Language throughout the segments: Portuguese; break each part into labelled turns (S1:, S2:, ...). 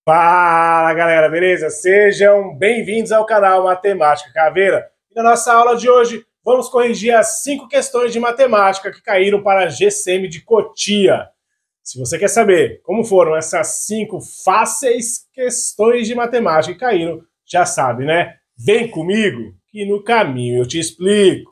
S1: Fala galera, beleza? Sejam bem-vindos ao canal Matemática Caveira. E na nossa aula de hoje vamos corrigir as 5 questões de matemática que caíram para a GCM de Cotia. Se você quer saber como foram essas 5 fáceis questões de matemática que caíram, já sabe, né? Vem comigo que no caminho eu te explico.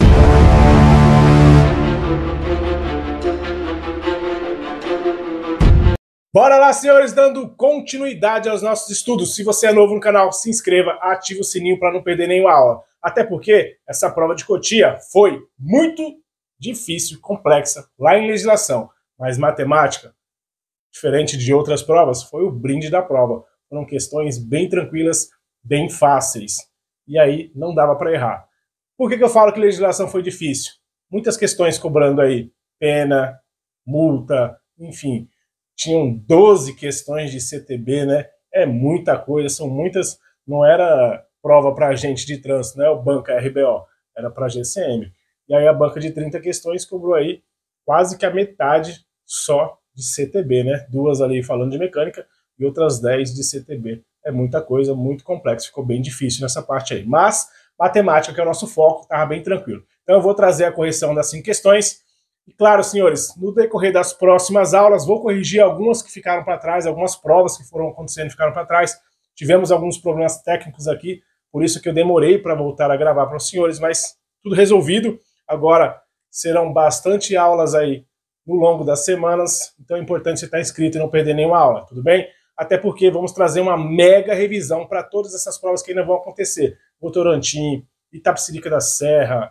S1: Bora lá, senhores, dando continuidade aos nossos estudos. Se você é novo no canal, se inscreva, ative o sininho para não perder nenhuma aula. Até porque essa prova de Cotia foi muito difícil, complexa, lá em legislação. Mas matemática, diferente de outras provas, foi o brinde da prova. Foram questões bem tranquilas, bem fáceis. E aí não dava para errar. Por que eu falo que legislação foi difícil? Muitas questões cobrando aí pena, multa, enfim. Tinham 12 questões de CTB, né? É muita coisa, são muitas. Não era prova para agente de trânsito, né? O banca RBO, era para GCM. E aí a banca de 30 questões cobrou aí quase que a metade só de CTB, né? 2 ali falando de mecânica e outras 10 de CTB. É muita coisa, muito complexo, ficou bem difícil nessa parte aí. Mas matemática, que é o nosso foco, estava bem tranquilo. Então eu vou trazer a correção das 5 questões. E claro, senhores, no decorrer das próximas aulas, vou corrigir algumas que ficaram para trás, algumas provas que foram acontecendo e ficaram para trás. Tivemos alguns problemas técnicos aqui, por isso que eu demorei para voltar a gravar para os senhores, mas tudo resolvido. Agora serão bastante aulas aí no longo das semanas, então é importante você estar inscrito e não perder nenhuma aula, tudo bem? Até porque vamos trazer uma mega revisão para todas essas provas que ainda vão acontecer. Votorantim, Itapecerica da Serra,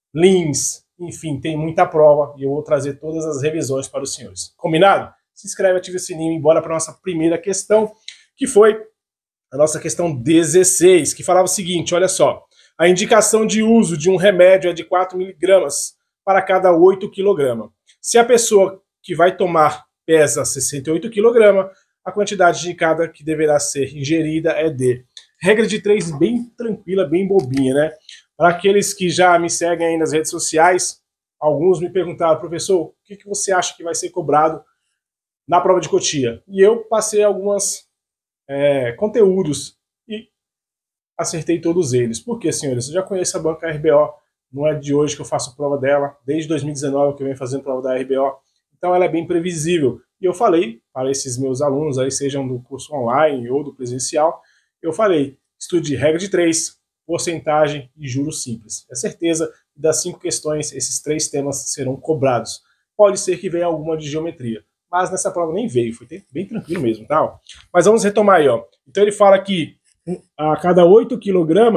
S1: Lins, enfim, tem muita prova e eu vou trazer todas as revisões para os senhores. Combinado? Se inscreve, ative o sininho e bora para a nossa primeira questão, que foi a nossa questão 16, que falava o seguinte, olha só. A indicação de uso de um remédio é de 4 miligramas para cada 8 kg. Se a pessoa que vai tomar pesa 68 kg, a quantidade indicada que deverá ser ingerida é de... Regra de 3 bem tranquila, bem bobinha, né? Para aqueles que já me seguem aí nas redes sociais, alguns me perguntaram, professor, o que você acha que vai ser cobrado na prova de Cotia? E eu passei alguns conteúdos e acertei todos eles. Por quê, senhores? Eu já conheço a banca RBO, não é de hoje que eu faço prova dela, desde 2019 que eu venho fazendo prova da RBO, então ela é bem previsível. E eu falei para esses meus alunos, aí sejam do curso online ou do presencial, eu falei, estude regra de 3, porcentagem e juros simples. É certeza que das 5 questões, esses 3 temas serão cobrados. Pode ser que venha alguma de geometria, mas nessa prova nem veio, foi bem tranquilo mesmo, tá? Mas vamos retomar aí, ó. Então ele fala que a cada 8 kg,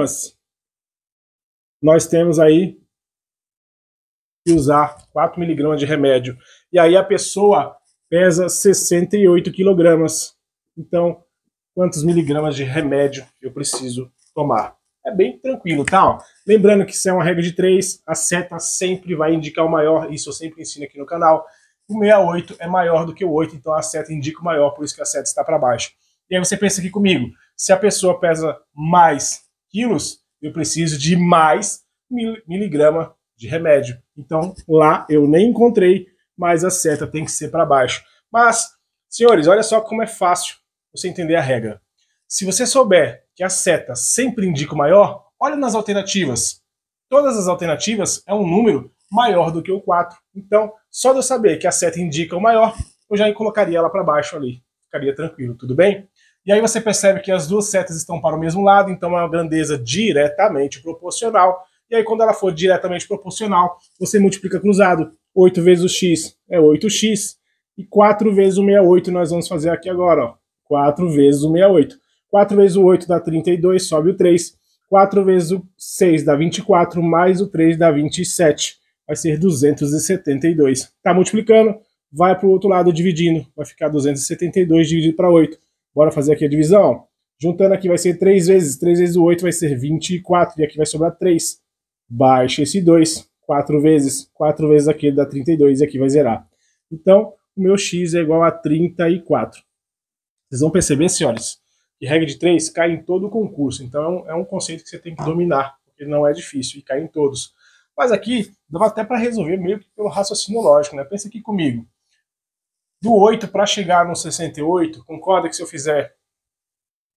S1: nós temos aí que usar 4 mg de remédio. E aí a pessoa pesa 68 kg. Então, quantos miligramas de remédio eu preciso tomar? É bem tranquilo, tá? Ó, lembrando que se é uma regra de 3, a seta sempre vai indicar o maior, isso eu sempre ensino aqui no canal. O 68 é maior do que o 8, então a seta indica o maior, por isso que a seta está para baixo. E aí você pensa aqui comigo, se a pessoa pesa mais quilos, eu preciso de mais miligrama de remédio. Então lá eu nem encontrei, mas a seta tem que ser para baixo. Mas, senhores, olha só como é fácil você entender a regra. Se você souber que a seta sempre indica o maior, olha nas alternativas. Todas as alternativas é um número maior do que o 4. Então, só de eu saber que a seta indica o maior, eu já colocaria ela para baixo ali. Ficaria tranquilo, tudo bem? E aí você percebe que as duas setas estão para o mesmo lado, então é uma grandeza diretamente proporcional. E aí quando ela for diretamente proporcional, você multiplica cruzado. 8 vezes o x é 8x. E 4 vezes o 68 nós vamos fazer aqui agora, ó. 4 vezes o 68. 4 vezes o 8 dá 32, sobe o 3. 4 vezes o 6 dá 24, mais o 3 dá 27. Vai ser 272. Tá multiplicando, vai para o outro lado dividindo. Vai ficar 272 dividido para 8. Bora fazer aqui a divisão? Juntando aqui vai ser 3 vezes. 3 vezes o 8 vai ser 24. E aqui vai sobrar 3. Baixa esse 2. 4 vezes. 4 vezes aqui dá 32 e aqui vai zerar. Então, o meu x é igual a 34. Vocês vão perceber, senhores, que regra de 3 cai em todo o concurso. Então é um conceito que você tem que dominar, porque não é difícil e cai em todos. Mas aqui dá até para resolver meio que pelo raciocínio lógico, né? Pensa aqui comigo. Do 8 para chegar no 68, concorda que se eu fizer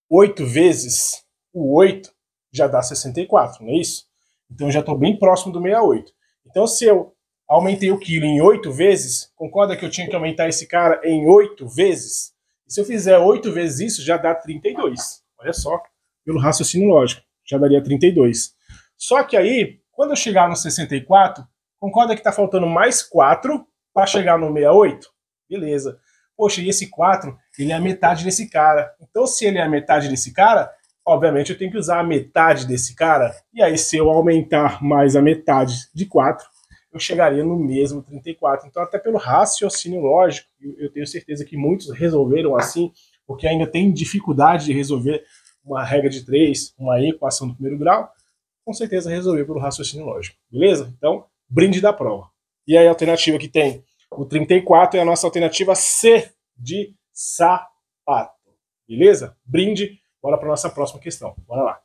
S1: 8 vezes o 8 já dá 64, não é isso? Então eu já estou bem próximo do 68. Então se eu aumentei o quilo em 8 vezes, concorda que eu tinha que aumentar esse cara em 8 vezes? E se eu fizer 8 vezes isso, já dá 32. Olha só, pelo raciocínio lógico, já daria 32. Só que aí, quando eu chegar no 64, concorda que está faltando mais 4 para chegar no 68? Beleza. Poxa, e esse 4, ele é a metade desse cara. Então, se ele é a metade desse cara, obviamente eu tenho que usar a metade desse cara. E aí, se eu aumentar mais a metade de 4, eu chegaria no mesmo 34. Então, até pelo raciocínio lógico, eu tenho certeza que muitos resolveram assim, porque ainda tem dificuldade de resolver uma regra de 3, uma equação do primeiro grau, com certeza resolveu pelo raciocínio lógico. Beleza? Então, brinde da prova. E aí a alternativa que tem o 34 é a nossa alternativa C de sapato. Beleza? Brinde. Bora para a nossa próxima questão. Bora lá.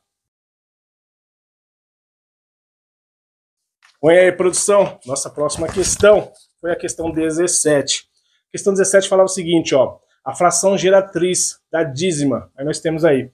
S1: Põe aí, produção. Nossa próxima questão foi a questão 17. A questão 17 falava o seguinte, ó. A fração geratriz da dízima. Aí nós temos aí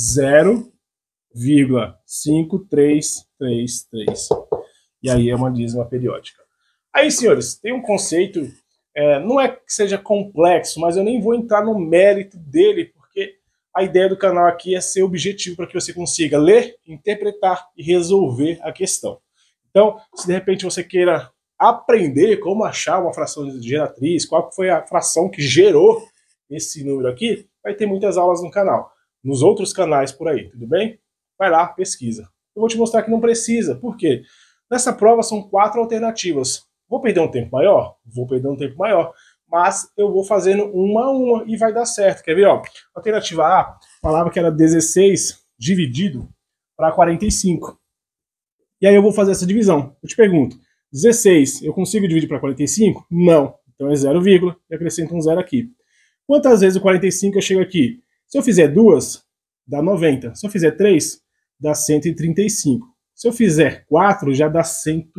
S1: 0,5333. E aí é uma dízima periódica. Aí, senhores, tem um conceito, não é que seja complexo, mas eu nem vou entrar no mérito dele, porque a ideia do canal aqui é ser objetivo para que você consiga ler, interpretar e resolver a questão. Então, se de repente você queira aprender como achar uma fração geratriz, qual foi a fração que gerou esse número aqui, vai ter muitas aulas no canal, nos outros canais por aí, tudo bem? Vai lá, pesquisa. Eu vou te mostrar que não precisa, por quê? Nessa prova são 4 alternativas. Vou perder um tempo maior? Vou perder um tempo maior, mas eu vou fazendo uma a uma e vai dar certo. Quer ver? Ó? Alternativa A falava que era 16 dividido para 45. E aí eu vou fazer essa divisão. Eu te pergunto, 16 eu consigo dividir para 45? Não. Então é 0, e acrescento um 0 aqui. Quantas vezes o 45 eu chego aqui? Se eu fizer 2, dá 90. Se eu fizer 3, dá 135. Se eu fizer 4, já dá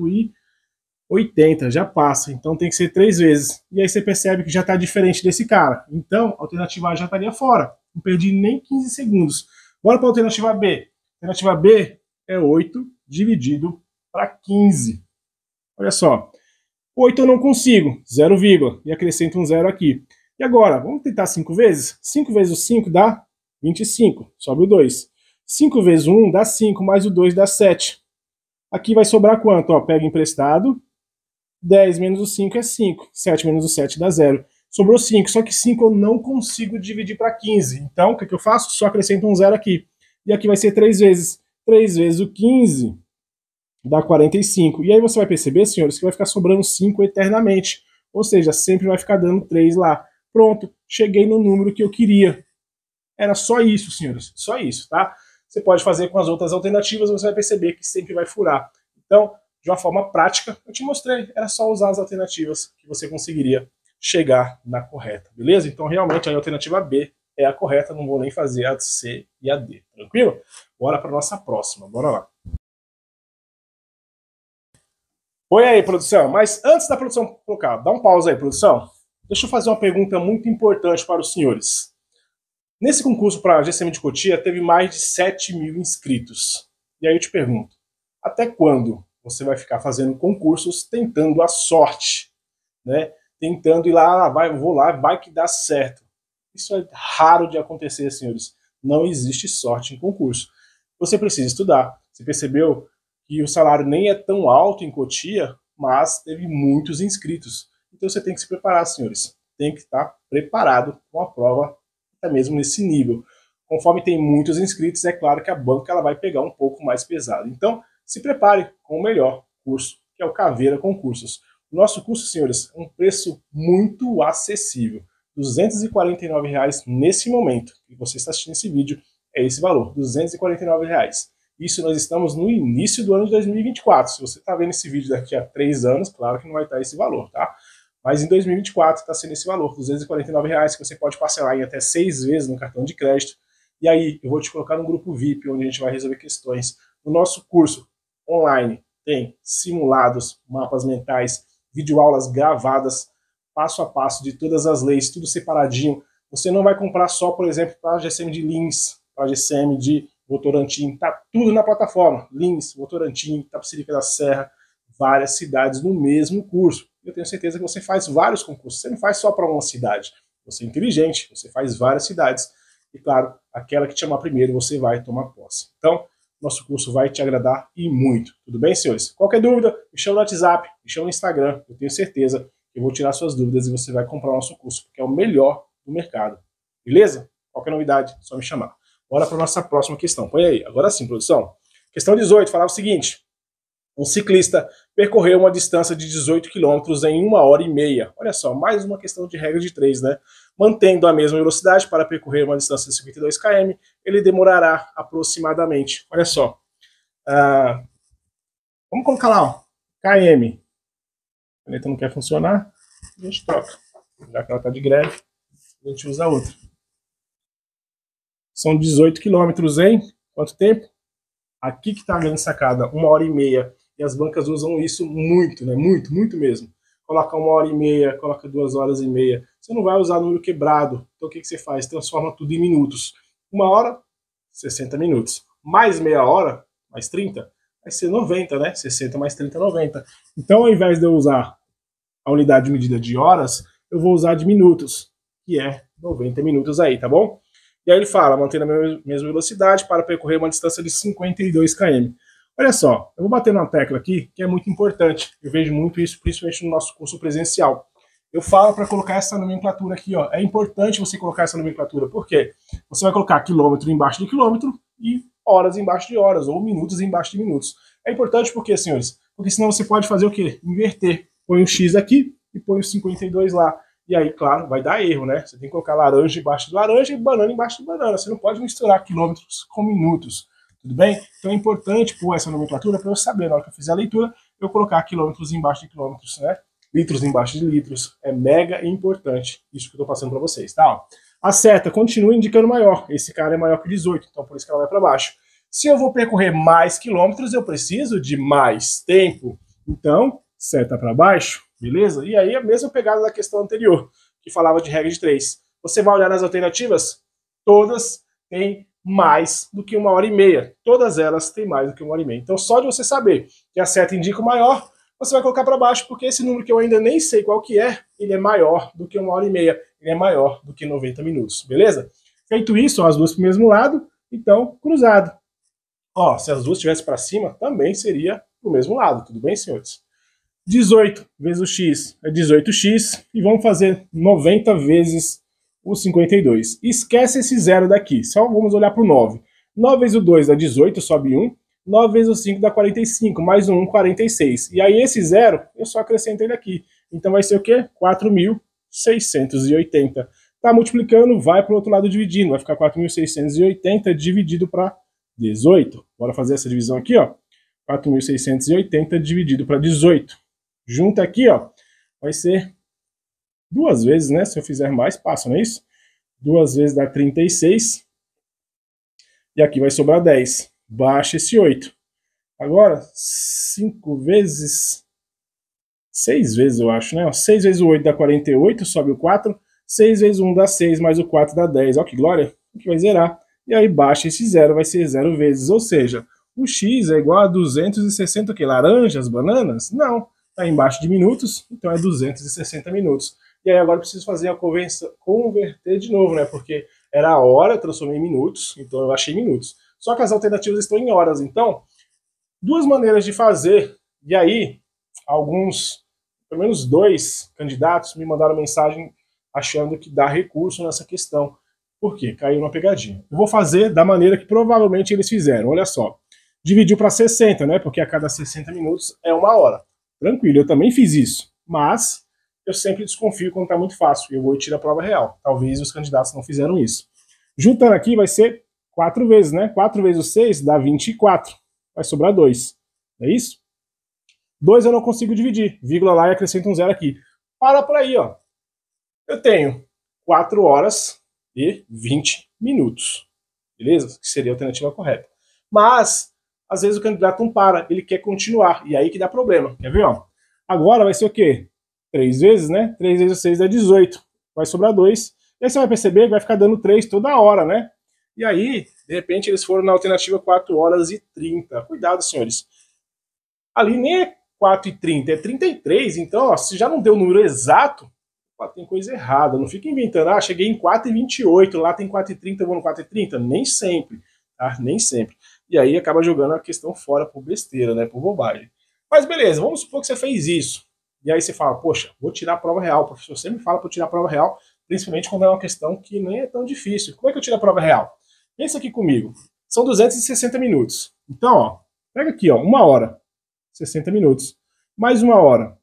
S1: 180, já passa. Então tem que ser 3 vezes. E aí você percebe que já está diferente desse cara. Então a alternativa A já estaria fora. Não perdi nem 15 segundos. Bora para a alternativa B. A alternativa B é 8 dividido para 15. Olha só. 8 eu não consigo, 0, e acrescento um 0 aqui. E agora, vamos tentar 5 vezes? 5 vezes o 5 dá 25, sobe o 2. 5 vezes o 1 dá 5, mais o 2 dá 7. Aqui vai sobrar quanto? Ó, pega emprestado, 10 menos o 5 é 5, 7 menos o 7 dá 0. Sobrou 5, só que 5 eu não consigo dividir para 15. Então, o que eu faço? Só acrescento um 0 aqui. E aqui vai ser 3 vezes. 3 vezes o 15 dá 45. E aí você vai perceber, senhores, que vai ficar sobrando 5 eternamente. Ou seja, sempre vai ficar dando 3 lá. Pronto, cheguei no número que eu queria. Era só isso, senhores. Só isso, tá? Você pode fazer com as outras alternativas, você vai perceber que sempre vai furar. Então, de uma forma prática, eu te mostrei. Era só usar as alternativas que você conseguiria chegar na correta, beleza? Então, realmente, a alternativa B é a correta. Não vou nem fazer a C e a D, tranquilo? Bora para nossa próxima, bora lá. Põe aí, produção. Mas antes da produção colocar, dá um pause aí, produção. Deixa eu fazer uma pergunta muito importante para os senhores. Nesse concurso para a GCM de Cotia, teve mais de 7 mil inscritos. E aí eu te pergunto, até quando você vai ficar fazendo concursos tentando a sorte? Né? Tentando ir lá, vou lá, vai que dá certo. Isso é raro de acontecer, senhores. Não existe sorte em concurso. Você precisa estudar. Você percebeu que o salário nem é tão alto em Cotia, mas teve muitos inscritos. Então você tem que se preparar, senhores. Tem que estar preparado com a prova, até mesmo nesse nível. Conforme tem muitos inscritos, é claro que a banca ela vai pegar um pouco mais pesado. Então, se prepare com o melhor curso, que é o Caveira Concursos. O nosso curso, senhores, é um preço muito acessível. R$ 249,00 nesse momento que você está assistindo esse vídeo, é esse valor, R$ 249,00. Isso nós estamos no início do ano de 2024. Se você está vendo esse vídeo daqui a 3 anos, claro que não vai estar esse valor, tá? Mas em 2024 está sendo esse valor, R$ 249,00, que você pode parcelar em até 6 vezes no cartão de crédito. E aí eu vou te colocar no grupo VIP, onde a gente vai resolver questões. No nosso curso online tem simulados, mapas mentais, videoaulas gravadas, passo a passo de todas as leis, tudo separadinho. Você não vai comprar só, por exemplo, para a GCM de Lins, para GCM de Votorantim, tá tudo na plataforma. Lins, Votorantim, Itapecerica da Serra, várias cidades no mesmo curso. Eu tenho certeza que você faz vários concursos, você não faz só para uma cidade. Você é inteligente, você faz várias cidades. E claro, aquela que te chamar primeiro, você vai tomar posse. Então, nosso curso vai te agradar e muito. Tudo bem, senhores? Qualquer dúvida, me chama no WhatsApp, me chama no Instagram. Eu tenho certeza que eu vou tirar suas dúvidas e você vai comprar o nosso curso, porque é o melhor do mercado. Beleza? Qualquer novidade, só me chamar. Bora para a nossa próxima questão. Põe aí. Agora sim, produção. Questão 18 falava o seguinte. Um ciclista percorreu uma distância de 18 km em 1h30. Olha só, mais uma questão de regra de 3, né? Mantendo a mesma velocidade para percorrer uma distância de 52 km, ele demorará aproximadamente, olha só, vamos colocar lá, ó, km. A caneta não quer funcionar, a gente troca. Já que ela está de greve, a gente usa outra. São 18 km em quanto tempo? Aqui que está a grande sacada, 1h30. E as bancas usam isso muito, né? Muito, muito mesmo. Coloca 1h30, coloca 2h30. Você não vai usar número quebrado. Então o que você faz? Transforma tudo em minutos. 1 hora, 60 minutos. Mais meia hora, mais 30, vai ser 90, né? 60 mais 30, 90. Então, ao invés de eu usar a unidade de medida de horas, eu vou usar de minutos, que é 90 minutos aí, tá bom? E aí ele fala, mantendo a mesma velocidade para percorrer uma distância de 52 km. Olha só, eu vou bater numa tecla aqui que é muito importante. Eu vejo muito isso, principalmente no nosso curso presencial. Eu falo para colocar essa nomenclatura aqui, ó. É importante você colocar essa nomenclatura, por quê? Você vai colocar quilômetro embaixo de quilômetro e horas embaixo de horas, ou minutos embaixo de minutos. É importante porque, senhores, porque senão você pode fazer o quê? Inverter. Põe um X aqui e põe o 52 lá. E aí, claro, vai dar erro, né? Você tem que colocar laranja embaixo de laranja e banana embaixo de banana. Você não pode misturar quilômetros com minutos. Tudo bem? Então é importante pôr essa nomenclatura para eu saber, na hora que eu fizer a leitura, eu colocar quilômetros embaixo de quilômetros, né? Litros embaixo de litros. É mega importante isso que eu estou passando para vocês, tá? A seta continua indicando maior. Esse cara é maior que 18, então por isso que ela vai para baixo. Se eu vou percorrer mais quilômetros, eu preciso de mais tempo. Então, seta para baixo, beleza? E aí a mesma pegada da questão anterior, que falava de regra de 3. Você vai olhar nas alternativas, todas têm mais do que 1h30. Todas elas têm mais do que 1h30. Então, só de você saber que a seta indica o maior, você vai colocar para baixo, porque esse número que eu ainda nem sei qual que é, ele é maior do que 1h30. Ele é maior do que 90 minutos, beleza? Feito isso, ó, as duas para o mesmo lado, então, cruzado. Ó, se as duas estivessem para cima, também seria para o mesmo lado, tudo bem, senhores? 18 vezes o x é 18x, e vamos fazer 90 vezes o 52. Esquece esse zero daqui, só vamos olhar para o 9. 9 vezes o 2 dá 18, sobe 1. 9 vezes o 5 dá 45, mais um 46. E aí esse zero, eu só acrescento ele aqui. Então vai ser o quê? 4.680. Tá multiplicando, vai para o outro lado dividindo. Vai ficar 4.680 dividido para 18. Bora fazer essa divisão aqui, ó. 4.680 dividido para 18. Junta aqui, ó, vai ser 2 vezes, né? Se eu fizer mais, passa, não é isso? 2 vezes dá 36. E aqui vai sobrar 10. Baixa esse 8. Agora, 5 vezes... 6 vezes, eu acho, né? 6 vezes o 8 dá 48, sobe o 4. 6 vezes o 1 dá 6, mais o 4 dá 10. Olha que glória. Aqui vai zerar. E aí baixa esse 0, vai ser 0 vezes. Ou seja, o x é igual a 260 o quê? Laranjas, bananas? Não. Está embaixo de minutos, então é 260 minutos. E aí agora eu preciso fazer a converter de novo, né? Porque era a hora, eu transformei em minutos, então eu achei minutos. Só que as alternativas estão em horas. Então, duas maneiras de fazer. E aí, pelo menos 2 candidatos me mandaram mensagem achando que dá recurso nessa questão. Por quê? Caiu uma pegadinha. Eu vou fazer da maneira que provavelmente eles fizeram. Olha só. Dividiu para 60, né? Porque a cada 60 minutos é 1 hora. Tranquilo, eu também fiz isso. Mas eu sempre desconfio quando está muito fácil. Eu vou tirar a prova real. Talvez os candidatos não fizeram isso. Juntando aqui vai ser 4 vezes, né? 4 vezes o 6 dá 24. Vai sobrar 2. É isso? 2 eu não consigo dividir. Vírgula lá e acrescento um 0 aqui. Para por aí, ó. Eu tenho 4 horas e 20 minutos. Beleza? Que seria a alternativa correta. Mas, às vezes o candidato não para. Ele quer continuar. E aí que dá problema. Quer ver, ó? Agora vai ser o quê? 3 vezes, né? 3 vezes o 6 dá 18. Vai sobrar 2. E aí você vai perceber que vai ficar dando 3 toda hora, né? E aí, De repente eles foram na alternativa 4 horas e 30. Cuidado, senhores. Ali nem é 4h30, é 33. Então, ó, se já não deu o número exato, tem coisa errada. Não fica inventando, ah, cheguei em 4h28, lá tem 4h30, eu vou no 4h30. Nem sempre, tá? Nem sempre. E aí acaba jogando a questão fora por besteira, né? Por bobagem. Mas beleza, vamos supor que você fez isso. E aí você fala, poxa, vou tirar a prova real. O professor sempre fala para tirar a prova real, principalmente quando é uma questão que nem é tão difícil. Como é que eu tiro a prova real? Pensa aqui comigo. São 260 minutos. Então, ó, pega aqui, ó, 1 hora, 60 minutos. Mais 1 hora.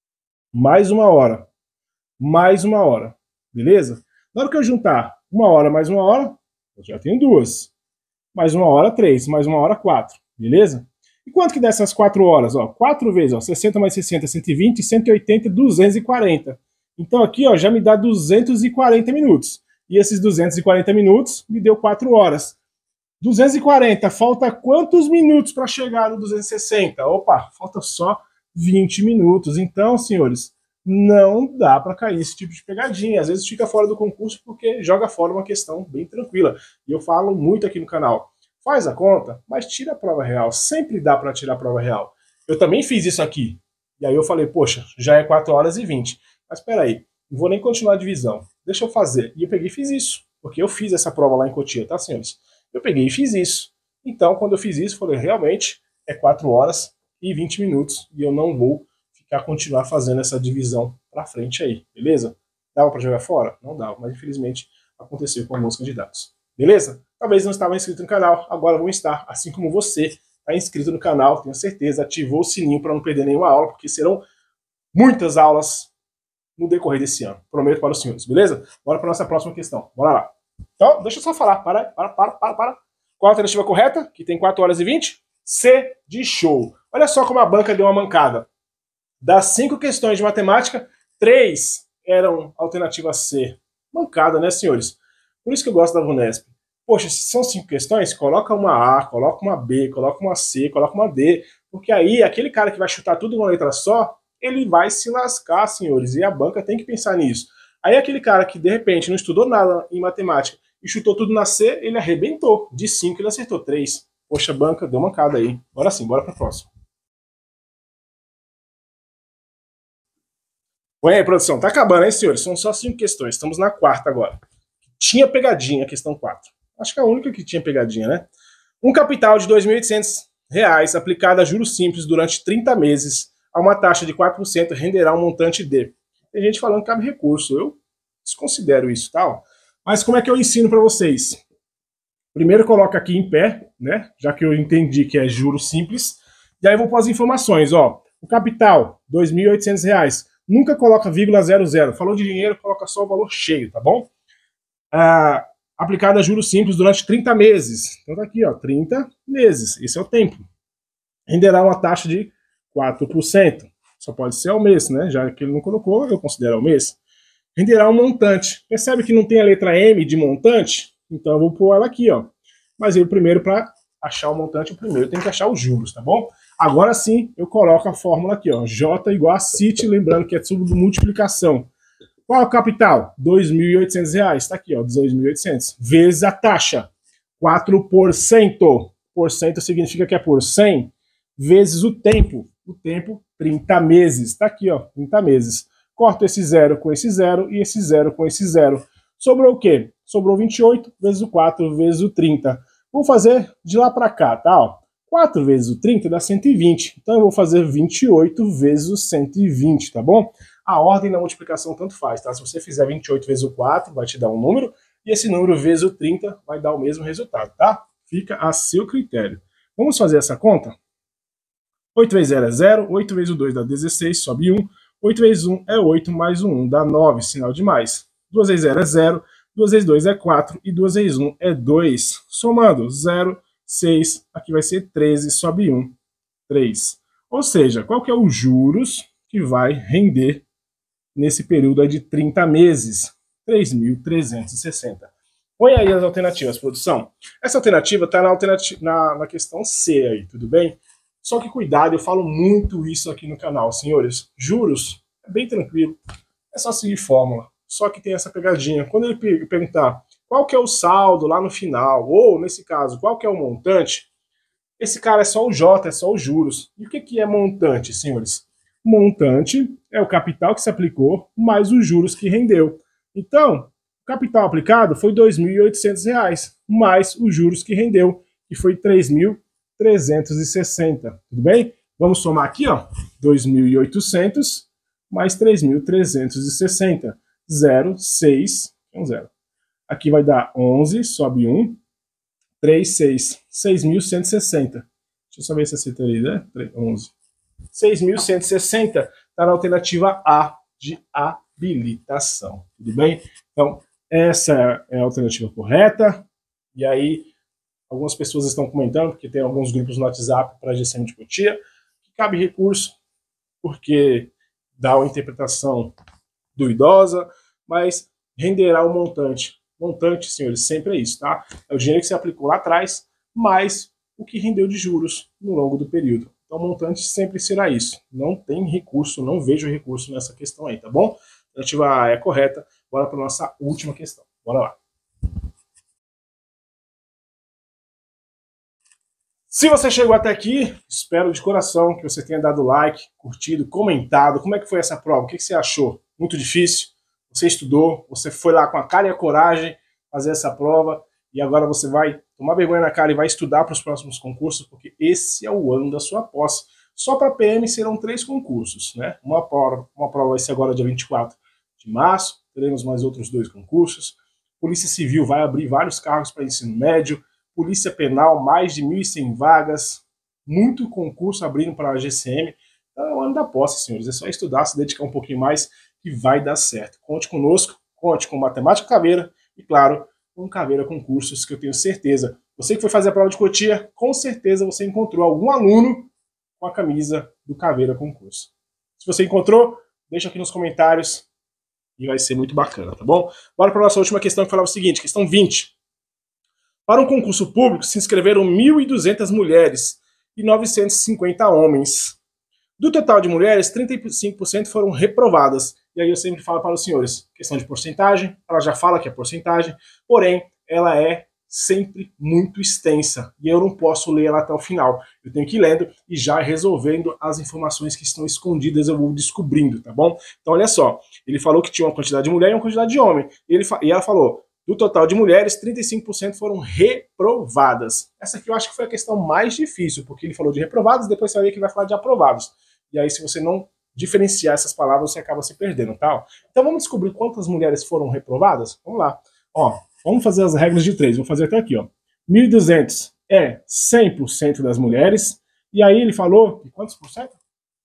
S1: Mais 1 hora. Mais 1 hora. Beleza? Na hora que eu juntar 1 hora mais 1 hora, eu já tenho 2. Mais 1 hora, 3. Mais 1 hora, 4. Beleza? E quanto que dá essas 4 horas? Ó, 4 vezes, ó, 60 mais 60, 120, 180, 240. Então aqui, ó, já me dá 240 minutos. E esses 240 minutos me deu 4 horas. 240, falta quantos minutos para chegar no 260? Opa, falta só 20 minutos. Então, senhores, não dá para cair nesse tipo de pegadinha. Às vezes fica fora do concurso porque joga fora uma questão bem tranquila. E eu falo muito aqui no canal. Faz a conta, mas tira a prova real. Sempre dá para tirar a prova real. Eu também fiz isso aqui. E aí eu falei, poxa, já é 4 horas e 20. Mas espera aí, não vou nem continuar a divisão. Deixa eu fazer. E eu peguei e fiz isso. Porque eu fiz essa prova lá em Cotia, tá, senhores? Eu peguei e fiz isso. Então, quando eu fiz isso, eu falei, realmente, é 4 horas e 20 minutos. E eu não vou continuar fazendo essa divisão pra frente aí, beleza? Dava para jogar fora? Não dava, mas infelizmente aconteceu com alguns candidatos. Beleza? Talvez não estava inscrito no canal, agora vão estar, assim como você está inscrito no canal, tenho certeza, ativou o sininho para não perder nenhuma aula, porque serão muitas aulas no decorrer desse ano. Prometo para os senhores, beleza? Bora para nossa próxima questão. Bora lá. Então, deixa eu só falar. Para. Qual a alternativa correta? Que tem 4 horas e 20? C de show. Olha só como a banca deu uma mancada. Das 5 questões de matemática, 3 eram alternativa C. Mancada, né, senhores? Por isso que eu gosto da Vunesp. Poxa, se são 5 questões, coloca uma A, coloca uma B, coloca uma C, coloca uma D, porque aí aquele cara que vai chutar tudo numa letra só, ele vai se lascar, senhores, e a banca tem que pensar nisso. Aí aquele cara que de repente não estudou nada em matemática e chutou tudo na C, ele arrebentou. De 5 ele acertou 3. Poxa, banca, deu mancada aí. Bora sim, bora para a próxima. Põe aí, produção. Tá acabando, hein, senhores? São só 5 questões. Estamos na 4ª agora. Tinha pegadinha a questão 4. Acho que é a única que tinha pegadinha, né? Um capital de R$ 2.800 aplicado a juros simples durante 30 meses a uma taxa de 4% renderá um montante de... Tem gente falando que cabe recurso. Eu desconsidero isso, tá? Mas como é que eu ensino para vocês? Primeiro coloca aqui em pé, né? Já que eu entendi que é juros simples. E aí eu vou pôr as informações, ó. O capital, R$ 2.800. Nunca coloca vírgula 00. Falou de dinheiro, coloca só o valor cheio, tá bom? Aplicado a juros simples durante 30 meses. Então tá aqui, ó, 30 meses. Esse é o tempo. Renderá uma taxa de 4%. Só pode ser ao mês, né? Já que ele não colocou, eu considero ao mês. Renderá um montante. Percebe que não tem a letra M de montante? Então eu vou pôr ela aqui, ó. Mas eu primeiro, para achar o montante, eu tenho que achar os juros, tá bom? Agora sim, eu coloco a fórmula aqui, ó. J igual a CIT, lembrando que é tudo multiplicação. Qual é o capital? R$ 2.800. Está aqui, ó, 2.800. Vezes a taxa, 4%. Porcento significa que é por 100. Vezes o tempo. O tempo, 30 meses. Está aqui, ó, 30 meses. Corto esse 0 com esse 0 e esse 0 com esse 0. Sobrou o quê? Sobrou 28 vezes o 4 vezes o 30. Vou fazer de lá para cá, tá? Ó. 4 vezes o 30 dá 120. Então eu vou fazer 28 vezes o 120, tá bom? A ordem da multiplicação tanto faz, tá? Se você fizer 28 vezes o 4, vai te dar um número, e esse número vezes o 30 vai dar o mesmo resultado, tá? Fica a seu critério. Vamos fazer essa conta? 8 vezes 0 é 0, 8 vezes o 2 dá 16, sobe 1, 8 vezes 1 é 8, mais o 1 dá 9, sinal de mais. 2 vezes 0 é 0, 2 vezes 2 é 4, e 2 vezes 1 é 2. Somando 0, 6, aqui vai ser 13, sobe 1, 3. Ou seja, qual que é os juros que vai render nesse período aí de 30 meses? 3.360. Põe aí as alternativas, produção. Essa alternativa está na questão C aí, tudo bem? Só que cuidado, eu falo muito isso aqui no canal, senhores. Juros é bem tranquilo, é só seguir fórmula. Só que tem essa pegadinha. Quando ele perguntar qual que é o saldo lá no final, ou nesse caso, qual que é o montante, esse cara é só o J, é só os juros. E o que é montante, senhores? Montante é o capital que se aplicou mais os juros que rendeu. Então, o capital aplicado foi R$ 2.800, mais os juros que rendeu, que foi 3.360. Tudo bem? Vamos somar aqui, ó, 2.800 mais 3.360. 0, 6, 0. Aqui vai dar 11, sobe 1, 3, 6, 6.160. Deixa eu só ver se acertei, né? 11. 6.160 está na alternativa A de habilitação. Tudo bem? Então, essa é a alternativa correta. E aí, algumas pessoas estão comentando, porque tem alguns grupos no WhatsApp para a GCM de Cotia, que cabe recurso, porque dá uma interpretação duvidosa, mas renderá o montante. Montante, senhores, sempre é isso, tá? É o dinheiro que você aplicou lá atrás, mais o que rendeu de juros no longo do período. Então, o montante sempre será isso. Não tem recurso, não vejo recurso nessa questão aí, tá bom? A alternativa A é correta. Bora para a nossa última questão. Bora lá. Se você chegou até aqui, espero de coração que você tenha dado like, curtido, comentado. Como é que foi essa prova? O que você achou? Muito difícil? Você estudou, você foi lá com a cara e a coragem fazer essa prova e agora você vai tomar vergonha na cara e vai estudar para os próximos concursos, porque esse é o ano da sua posse. Só para PM serão 3 concursos, né? Uma prova vai ser agora dia 24 de março, teremos mais outros 2 concursos. Polícia Civil vai abrir vários cargos para ensino médio, Polícia Penal, mais de 1.100 vagas, muito concurso abrindo para a GCM. Então é o ano da posse, senhores. É só estudar, se dedicar um pouquinho mais que vai dar certo. Conte conosco, conte com Matemática Caveira e, claro, com Caveira Concursos, que eu tenho certeza. Você que foi fazer a prova de Cotia, com certeza você encontrou algum aluno com a camisa do Caveira Concurso. Se você encontrou, deixa aqui nos comentários e vai ser muito bacana, tá bom? Bora para a nossa última questão, que falava o seguinte, questão 20. Para um concurso público, se inscreveram 1.200 mulheres e 950 homens. Do total de mulheres, 35% foram reprovadas. E aí eu sempre falo para os senhores, questão de porcentagem, ela já fala que é porcentagem, porém, ela é sempre muito extensa. E eu não posso ler ela até o final. Eu tenho que ir lendo e já resolvendo as informações que estão escondidas, eu vou descobrindo, tá bom? Então, olha só, ele falou que tinha uma quantidade de mulher e uma quantidade de homem. E ela falou, do total de mulheres, 35% foram reprovadas. Essa aqui eu acho que foi a questão mais difícil, porque ele falou de reprovados, depois você vai ver que ele vai falar de aprovados. E aí, se você não diferenciar essas palavras, você acaba se perdendo, tá? Então, vamos descobrir quantas mulheres foram reprovadas? Vamos lá. Ó, vamos fazer as regras de 3. Vou fazer até aqui, ó. 1.200 é 100% das mulheres. E aí ele falou que quantos por cento?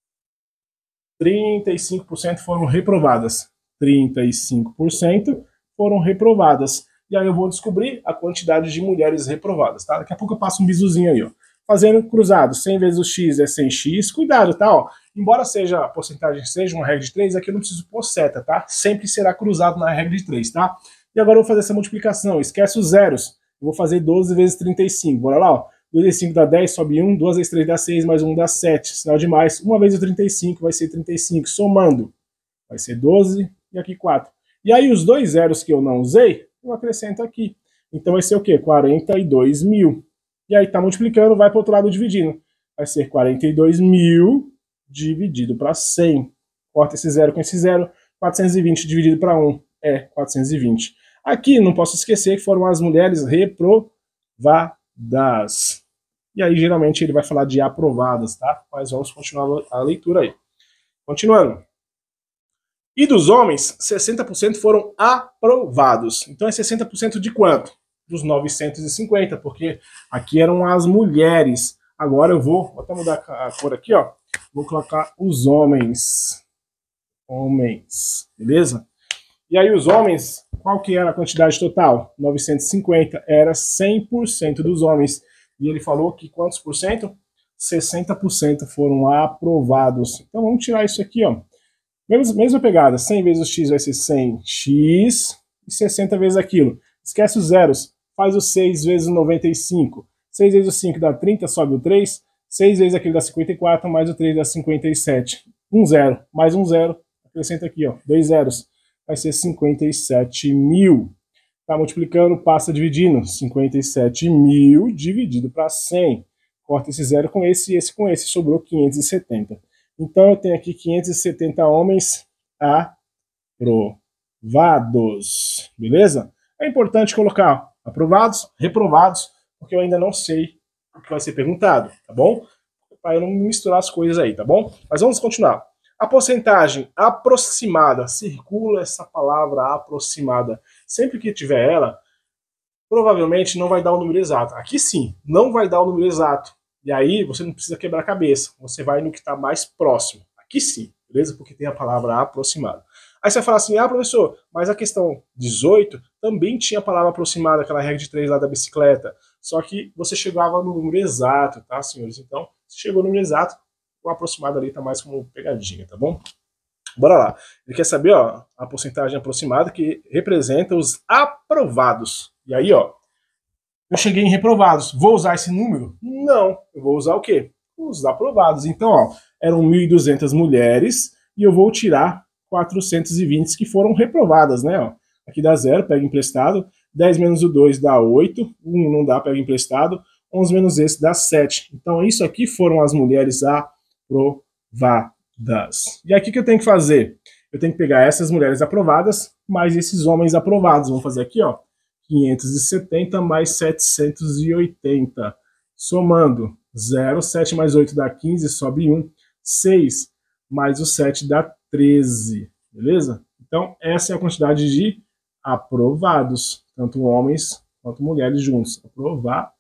S1: 35% foram reprovadas. 35% foram reprovadas. E aí eu vou descobrir a quantidade de mulheres reprovadas, tá? Daqui a pouco eu passo um bisuzinho aí, ó. Fazendo cruzado, 100 vezes o x é 100x. Cuidado, tá? Ó. Embora seja a porcentagem seja uma regra de 3, aqui eu não preciso pôr seta, tá? Sempre será cruzado na regra de 3, tá? E agora eu vou fazer essa multiplicação. Esquece os zeros. Eu vou fazer 12 vezes 35. Bora lá, ó. 2 vezes 5 dá 10, sobe 1. 2 vezes 3 dá 6, mais 1 dá 7. Sinal de mais. 1 vezes 35 vai ser 35. Somando, vai ser 12 e aqui 4. E aí os 2 zeros que eu não usei, eu acrescento aqui. Então vai ser o quê? 42 mil. E aí tá multiplicando, vai para o outro lado dividindo. Vai ser 42 mil dividido para 100. Corta esse zero com esse zero. 420 dividido para 1 é 420. Aqui não posso esquecer que foram as mulheres reprovadas. E aí geralmente ele vai falar de aprovadas, tá? Mas vamos continuar a leitura aí. Continuando. E dos homens, 60% foram aprovados. Então é 60% de quanto? Dos 950, porque aqui eram as mulheres. Agora eu vou até mudar a cor aqui, ó. Vou colocar os homens. Homens, beleza? E aí os homens, qual que era a quantidade total? 950, era 100% dos homens. E ele falou que quantos por cento? 60% foram aprovados. Então vamos tirar isso aqui, ó. Mesma pegada, 100 vezes o x vai ser 100x e 60 vezes aquilo. Esquece os zeros, faz o 6 vezes o 95. 6 vezes o 5 dá 30, sobe o 3. 6 vezes aquilo dá 54, mais o 3 dá 57. 1 zero, mais um zero, acrescenta aqui, ó, 2 zeros. Vai ser 57 mil. Tá multiplicando, passa dividindo. 57.000 dividido para 100. Corta esse zero com esse e esse com esse. Sobrou 570. Então eu tenho aqui 570 homens aprovados. Beleza? É importante colocar aprovados, reprovados, porque eu ainda não sei o que vai ser perguntado, tá bom? Para eu não misturar as coisas aí, tá bom? Mas vamos continuar. A porcentagem aproximada, circula essa palavra aproximada. Sempre que tiver ela, provavelmente não vai dar o número exato. Aqui sim, não vai dar o número exato. E aí você não precisa quebrar a cabeça. Você vai no que está mais próximo. Aqui sim, beleza? Porque tem a palavra aproximada. Aí você vai falar assim, ah, professor, mas a questão 18 também tinha a palavra aproximada, aquela regra de 3 lá da bicicleta. Só que você chegava no número exato, tá, senhores? Então, se chegou no número exato, o aproximado ali tá mais como pegadinha, tá bom? Bora lá. Ele quer saber, ó, a porcentagem aproximada que representa os aprovados. E aí, ó, eu cheguei em reprovados. Vou usar esse número? Não. Eu vou usar o quê? Os aprovados. Então, ó, eram 1.200 mulheres e eu vou tirar 420 que foram reprovadas, né? Ó. Aqui dá 0, pega emprestado. 10 menos o 2 dá 8. 1 não dá, pega emprestado. 11 menos esse dá 7. Então, isso aqui foram as mulheres aprovadas. E aqui que eu tenho que fazer? Eu tenho que pegar essas mulheres aprovadas mais esses homens aprovados. Vamos fazer aqui, ó. 570 mais 780. Somando 0, 7 mais 8 dá 15, sobe 1. 6 mais o 7 dá 13. Beleza? Então, essa é a quantidade de aprovados. Tanto homens quanto mulheres juntos. Aprovados.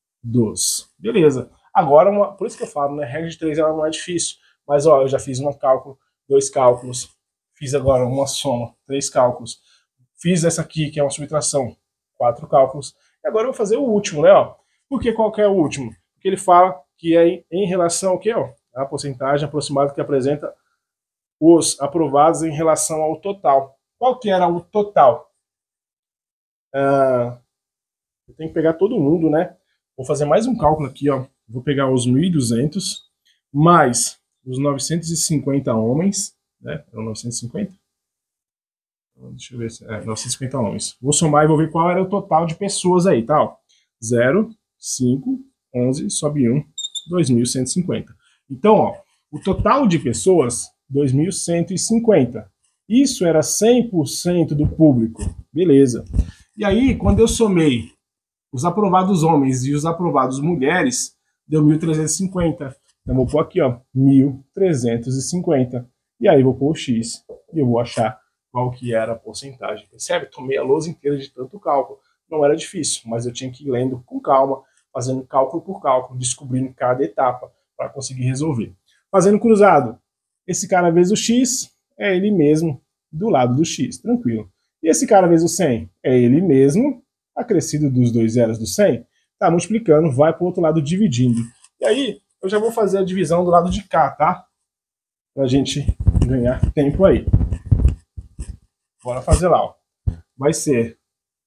S1: Beleza. Agora, por isso que eu falo, né? Regra de 3 ela não é difícil. Mas, ó, eu já fiz um cálculo, 2 cálculos. Fiz agora uma soma, 3 cálculos. Fiz essa aqui, que é uma subtração, 4 cálculos. E agora eu vou fazer o último, né? Ó. Por que qual que é o último? Porque ele fala que é em relação ao quê? Ó? A porcentagem aproximada que apresenta os aprovados em relação ao total. Qual que era o total? Eu tenho que pegar todo mundo, né? Vou fazer mais um cálculo aqui, ó. Vou pegar os 1.200 mais os 950 homens, né? Eram 950? Deixa eu ver se... 950 homens. Vou somar e vou ver qual era o total de pessoas aí, tá? 0, 5, 11, sobe 1, 2.150. Então, ó, o total de pessoas, 2.150. Isso era 100% do público. Beleza. E aí, quando eu somei os aprovados homens e os aprovados mulheres, deu 1.350. Então, vou pôr aqui, ó, 1.350. E aí, vou pôr o X e eu vou achar qual que era a porcentagem. Percebe? Tomei a lousa inteira de tanto cálculo. Não era difícil, mas eu tinha que ir lendo com calma, fazendo cálculo por cálculo, descobrindo cada etapa para conseguir resolver. Fazendo cruzado. Esse cara vezes o X é ele mesmo do lado do X, tranquilo. E esse cara vezes o 100 é ele mesmo, acrescido dos 2 zeros do 100, tá multiplicando, vai para o outro lado dividindo. E aí, eu já vou fazer a divisão do lado de cá, tá? Pra gente ganhar tempo aí. Bora fazer lá, ó. Vai ser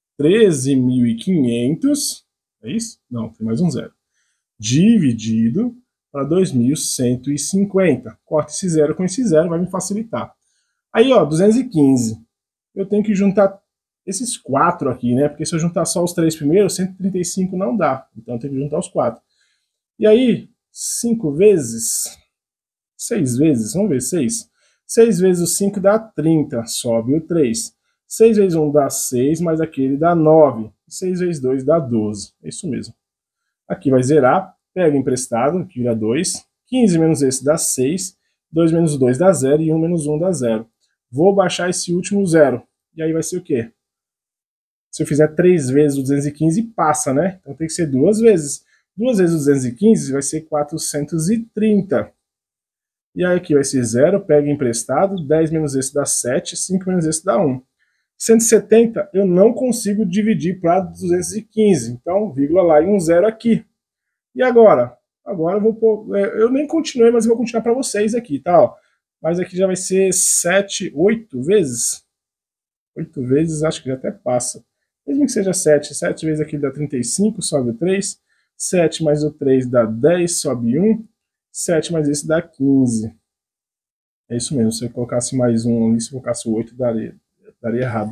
S1: 13.500, é isso? Não, tem mais um zero. Dividido para 2.150. Corta esse zero com esse zero, vai me facilitar. Aí, ó, 215. Eu tenho que juntar esses 4 aqui, né? Porque se eu juntar só os 3 primeiros, 135 não dá. Então eu tenho que juntar os 4. E aí, 5 vezes, 6 vezes, vamos ver, 6. 6 vezes o 5 dá 30, sobe o 3. 6 vezes 1 dá 6, mais aquele dá 9. 6 vezes 2 dá 12. É isso mesmo. Aqui vai zerar, pega emprestado, que vira 2. 15 menos esse dá 6. 2 menos 2 dá 0 e 1 menos 1 dá 0. Vou baixar esse último 0. E aí vai ser o quê? Se eu fizer 3 vezes o 215, passa, né? Então tem que ser 2 vezes. 2 vezes o 215 vai ser 430. E aí aqui vai ser 0, pega emprestado, 10 menos esse dá 7, 5 menos esse dá 1. 170 eu não consigo dividir para 215, então vírgula lá e um zero aqui. E agora? Agora eu vou pôr, eu nem continuei, mas eu vou continuar para vocês aqui, tá? Ó. Mas aqui já vai ser 7, 8 vezes. 8 vezes, acho que já até passa. Mesmo que seja 7, 7 vezes aqui dá 35, sobe o 3. 7 mais o 3 dá 10, sobe 1. 7 mais esse dá 15. É isso mesmo, se eu colocasse mais um ali, se eu colocasse o 8, daria errado.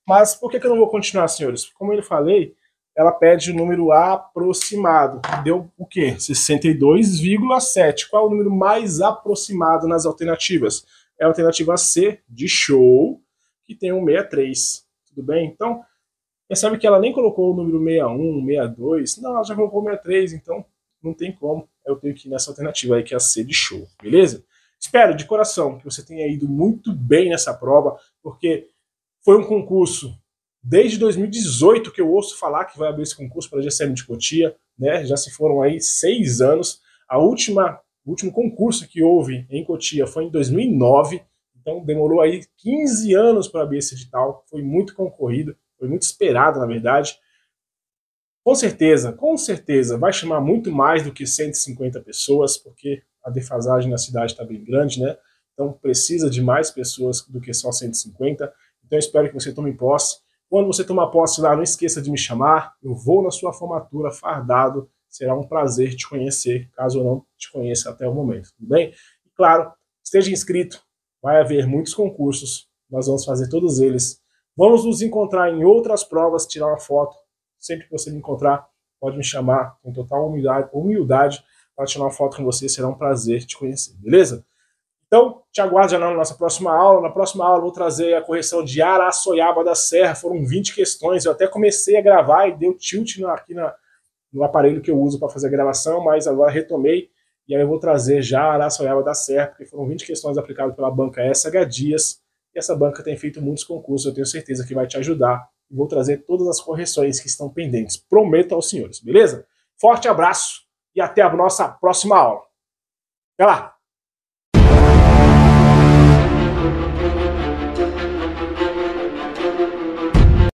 S1: Mas por que eu não vou continuar, senhores? Como eu falei, ela pede o número aproximado, que deu o quê? 62,7. Qual é o número mais aproximado nas alternativas? É a alternativa C, de show, que tem um 63. Tudo bem? Então, percebe que ela nem colocou o número 61, 62. Não, ela já colocou o 63, então não tem como. Eu tenho que ir nessa alternativa aí, que é a C de show, beleza? Espero de coração que você tenha ido muito bem nessa prova, porque foi um concurso desde 2018 que eu ouço falar que vai abrir esse concurso para a GCM de Cotia, né? Já se foram aí 6 anos. O último concurso que houve em Cotia foi em 2009, então demorou aí 15 anos para abrir esse edital, foi muito concorrido, foi muito esperado, na verdade. Com certeza, vai chamar muito mais do que 150 pessoas, porque a defasagem na cidade está bem grande, né? Então precisa de mais pessoas do que só 150. Então eu espero que você tome posse. Quando você tomar posse lá, não esqueça de me chamar. Eu vou na sua formatura fardado. Será um prazer te conhecer, caso eu não te conheça até o momento, tudo bem? E claro, esteja inscrito. Vai haver muitos concursos. Nós vamos fazer todos eles. Vamos nos encontrar em outras provas, tirar uma foto. Sempre que você me encontrar, pode me chamar com total humildade para tirar uma foto com você. Será um prazer te conhecer, beleza? Então, te aguardo já na nossa próxima aula. Na próxima aula eu vou trazer a correção de Araçoiaba da Serra. Foram 20 questões. Eu até comecei a gravar e deu tilt aqui no aparelho que eu uso para fazer a gravação, mas agora retomei. E aí eu vou trazer já Araçoiaba da Serra, porque foram 20 questões aplicadas pela banca SH Dias. E essa banca tem feito muitos concursos. Eu tenho certeza que vai te ajudar. E vou trazer todas as correções que estão pendentes. Prometo aos senhores, beleza? Forte abraço e até a nossa próxima aula. Até lá!